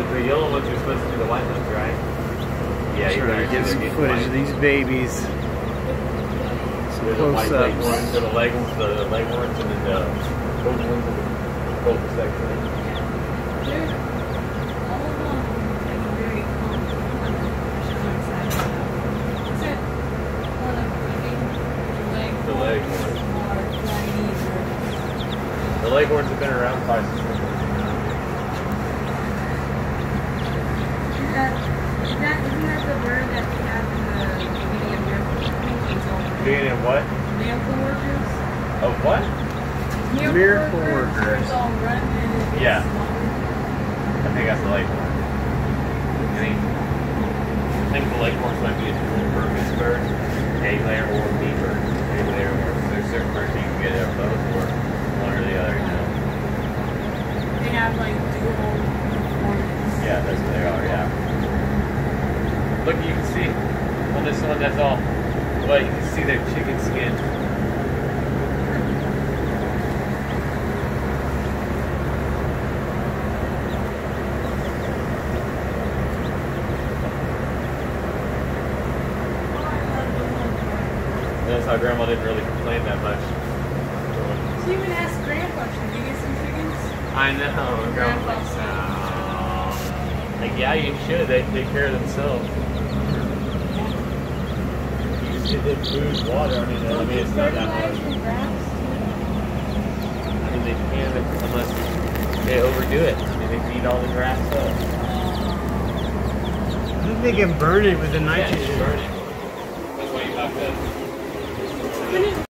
The yellow ones are supposed to be the white ones, right? Yeah, you better get some footage of these babies. Some close-ups. The leghorns, and then the golden ones in the golden section. The leghorns. The leghorns have been around quite some time. Isn't that the bird that we have in the beginning of Miracle Workers? Beginning of what? Miracle Workers? Of what? Miracle Workers. Yeah. I think that's the leghorn. I think the leghorns might be a dual purpose bird, egg layer or bee bird. Egg layer or there's certain birds you can get out of both or one or the other, you know. They have like dual performance. Yeah, that's what they are, yeah. Look, you can see on this one, that's all. But you can see their chicken skin. That's how Grandma didn't really complain that much. She even asked Grandpa, should you get some chickens? I know, Grandpa. Like, yeah, you should. They take care of themselves. You just give them food, water. I mean, it's not that hard. I mean, they can't unless they overdo it. I mean, they feed all the grass up. I think they can burn it with the Yeah, nitrogen. you burn it. That's why you have to.